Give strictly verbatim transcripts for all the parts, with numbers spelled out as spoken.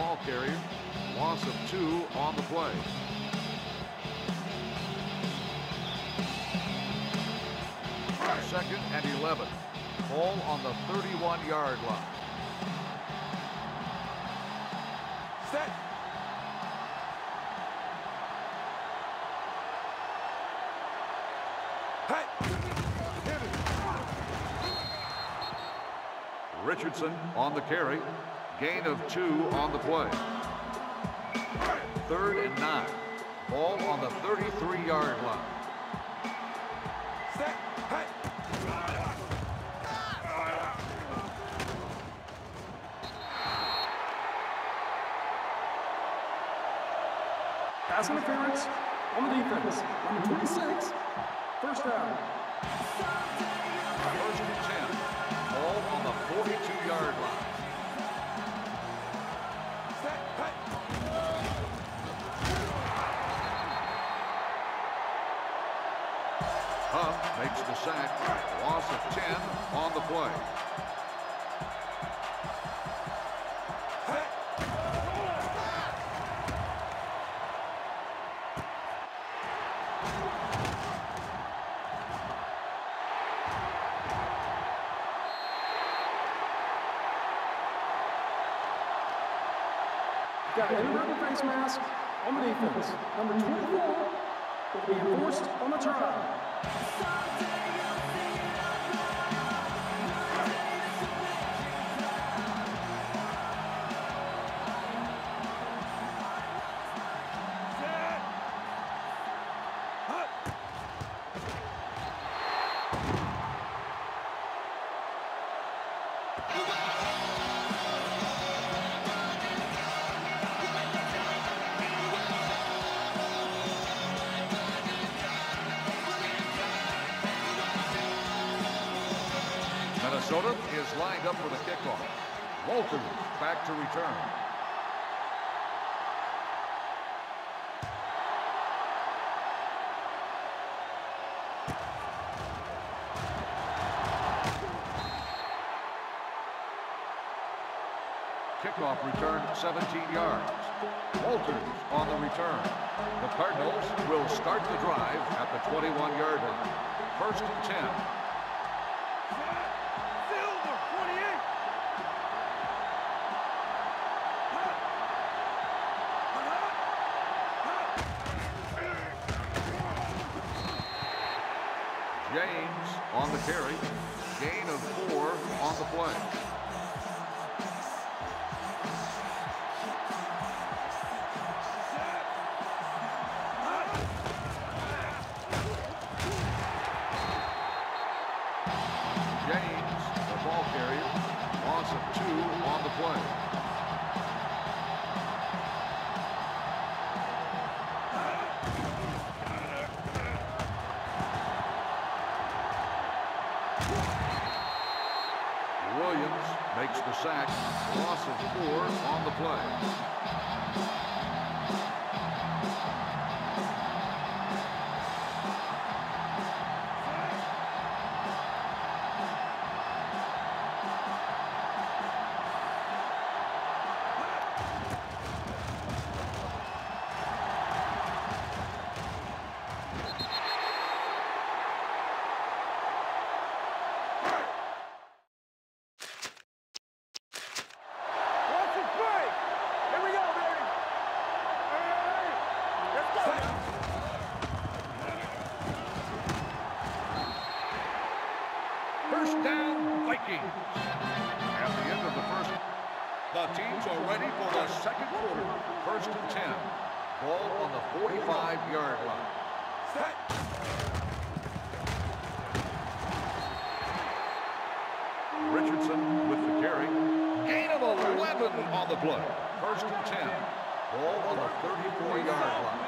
ball carrier. Loss of two on the play. Second and eleven. Ball on the thirty-one yard line. Set. Hey. Richardson on the carry. Gain of two on the play. Third and nine. Ball on the thirty-three yard line. Set. Hey. Pass interference on the defense. Number twenty-six. First down. First and ten. Ball on the forty-two yard line. Set. Hey. Huff makes the sack. Loss of ten on the play. Got an inverted face mask on the defense. Number twenty-four will be enforced on the try. Minnesota is lined up for the kickoff. Walters back to return. Kickoff return seventeen yards. Walters on the return. The Cardinals will start the drive at the twenty-one yard line. First and ten. James on the carry. Gain of four on the play. James, the ball carrier. Loss of two on the play. Williams makes the sack. Loss of four on the play. First down, Vikings. At the end of the first, the teams are ready for the second quarter. First and ten. Ball on the forty-five yard line. Set. Richardson with the carry. Gain of eleven on the play. First and ten. Ball on the thirty-four yard line.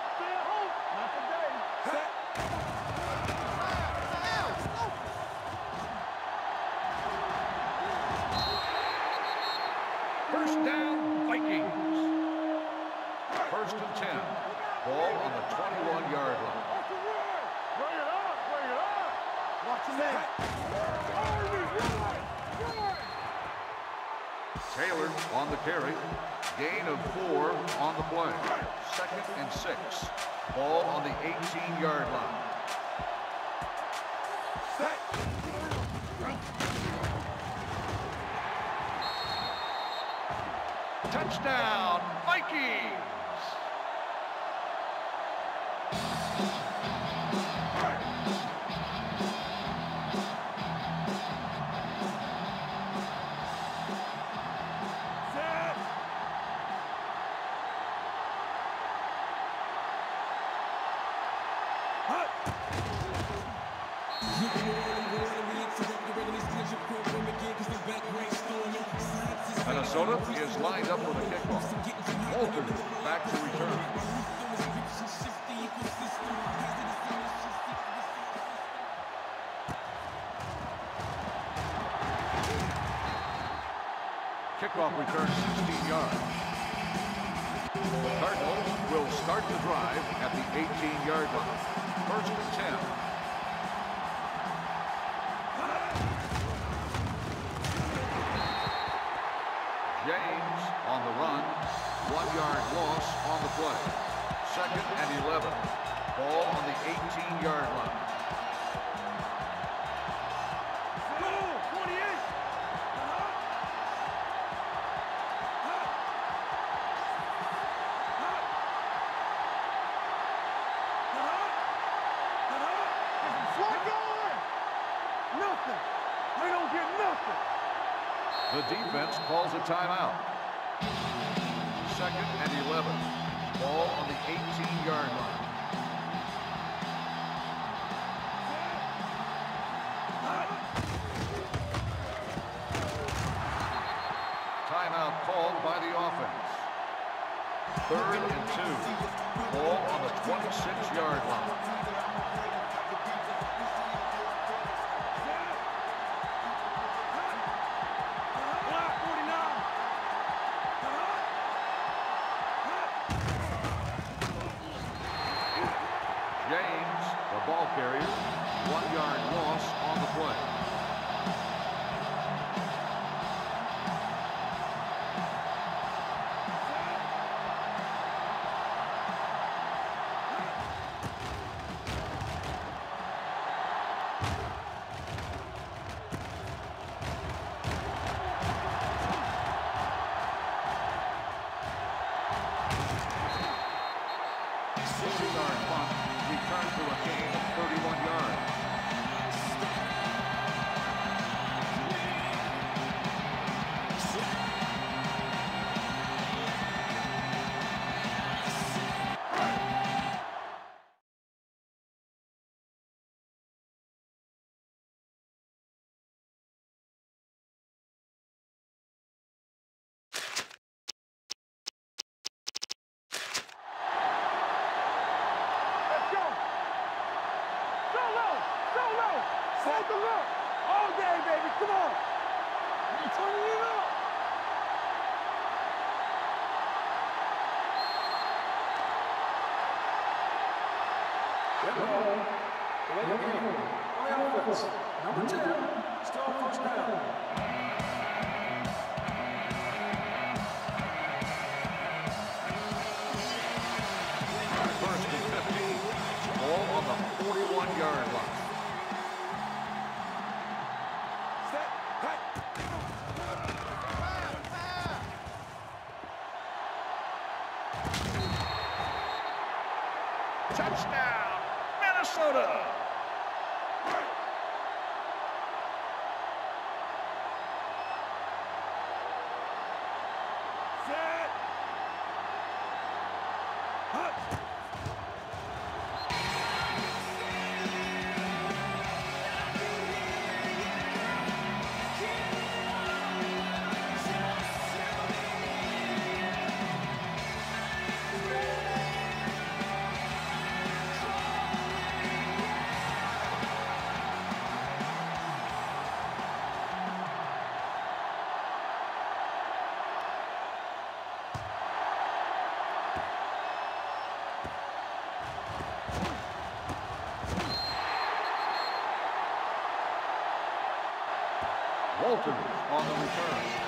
First down, Vikings. First and ten. Ball on the twenty-one yard line. Bring it up, bring it up. Watch him in. Taylor on the carry. Gain of four on the play. Second and six. Ball on the eighteen-yard line. Set. Touchdown, Vikings! Minnesota is lined up for the kickoff. Walton back to return. Kickoff return sixteen yards. The Cardinals will start the drive at the eighteen-yard line. First and ten. James on the run. One-yard loss on the play. Second and eleven. Ball on the eighteen-yard line. Nothing. They don't get nothing. The defense calls a timeout. Second and eleven. Ball on the eighteen-yard line. Timeout called by the offense. Third and two. Ball on the twenty-six-yard line. James, the ball carrier, one-yard loss on the play. sixty-yard punt, return to a gain of thirty-one yards. Hold the look. All day, baby. Come on. You're turning it up. Number ten, still first down. First and fifteen. Ball on the forty-one-yard line. Touchdown, Minnesota! Set. Hut. Walton on the return.